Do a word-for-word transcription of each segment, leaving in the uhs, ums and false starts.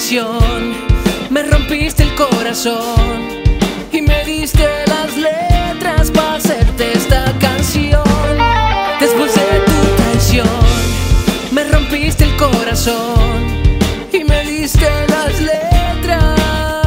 traición, me rompiste el corazón y me diste las letras para hacerte esta canción. Después de tu traición, me rompiste el corazón y me diste las letras,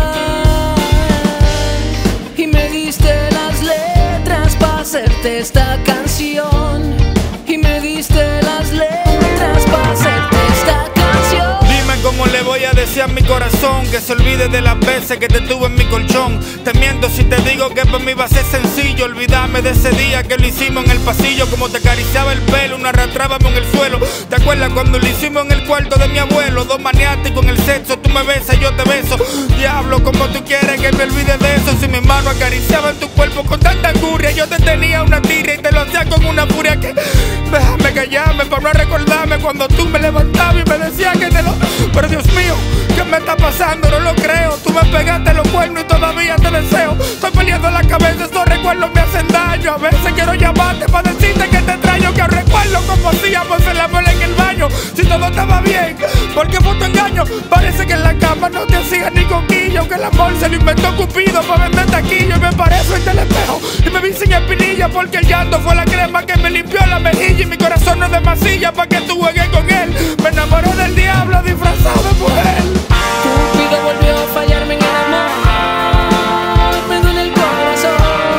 y me diste las letras para hacerte esta canción, y me diste las letras para hacerte esta canción. Dime cómo le voy a decir a mi corazón que se olvide de las veces que te tuve en mi colchón. Te miento si te digo que para mí va a ser sencillo olvidarme de ese día que lo hicimos en el pasillo. Como te acariciaba el pelo, una arrastrábamos en el suelo. ¿Te acuerdas cuando lo hicimos en el cuarto de mi abuelo? Dos maniáticos en el sexo, tú me besas y yo te beso. Diablo, como tú quieres que me olvide de eso. Si mi mano acariciaba en tu cuerpo con tanta angurria, yo te tenía una tira y te lo hacía con una furia que... Déjame callarme para no recordarme cuando tú me levantabas y me decías que te lo... Pero Dios mío, ¿qué me está pasando? No lo creo. Tú me pegaste los cuernos y todavía te deseo. Estoy peleando en la cabeza, estos recuerdos me hacen daño. A veces quiero llamarte para decirte que te extraño, que recuerdo como hacíamos el amor en el baño. Si todo estaba bien, ¿por qué fue tu engaño? Parece que en la cama no te hacías ni coquillo, que el amor se lo inventó Cupido para vender taquillo. Y me paré frente al espejo y me vi sin espinilla, porque el llanto fue la crema que me limpió la mejilla. Y mi corazón no es de masilla pa' que tú juegues con él. Me enamoré del diablo disfrazado de mujer. Cupido volvió a fallarme en el amor, me duele el corazón.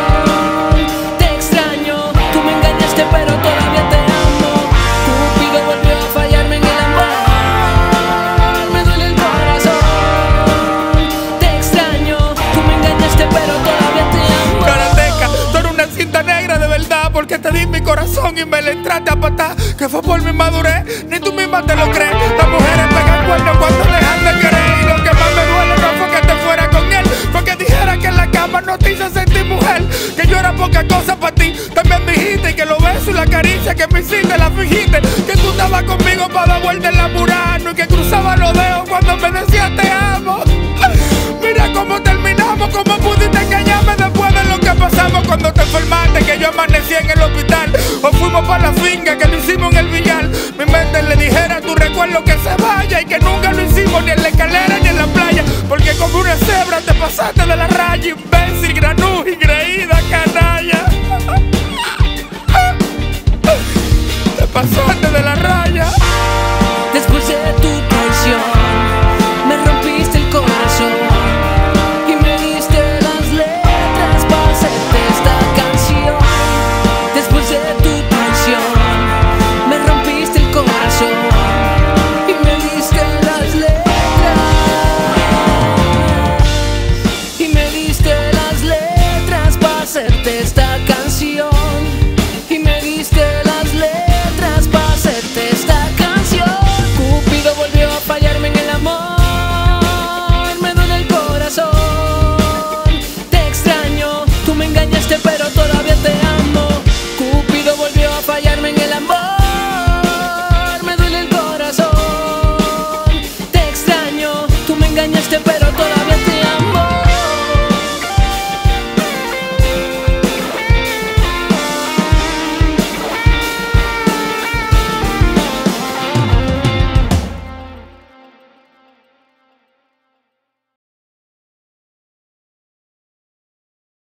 Te extraño, tú me engañaste pero todavía te amo. Cupido volvió a fallarme en el amor, me duele el corazón. Te extraño, tú me engañaste pero todavía te amo. Karateka, tú eres una cinta negra de verdad, porque te di mi corazón y me le entraste a patar. Que fue por mi madurez, ni tú misma te lo crees. Las mujeres pegan cuernos cuando dejan de querer. Y lo que más me duele no fue que te fuera con él, fue que dijera que en la cama no te hizo sentir mujer, que yo era poca cosa para ti. También dijiste que los besos y la caricia que me hiciste la fingiste, que tú estabas conmigo para dar vuelta en la Murano y que cruzaba los dedos cuando me decías te amo. Mira cómo terminamos, cómo pudiste engañarme después de lo que pasamos cuando te enfermaste, que yo amanecí en el hospital. O fuimos para la finca que lo hicimos en el billar. Mi mente le dijera a tu recuerdo que se vaya y que nunca lo hicimos ni en la escalera ni en la playa, porque como una cebra te pasaste de la raya, imbécil, granú, ingreída, canalla. Te pasaste de la raya. Después de tu traición, me rompiste el corazón y me diste las letras para hacerte esta canción. Después de tu traición, me rompiste el corazón y me diste las letras, y me diste las letras para hacerte esta canción.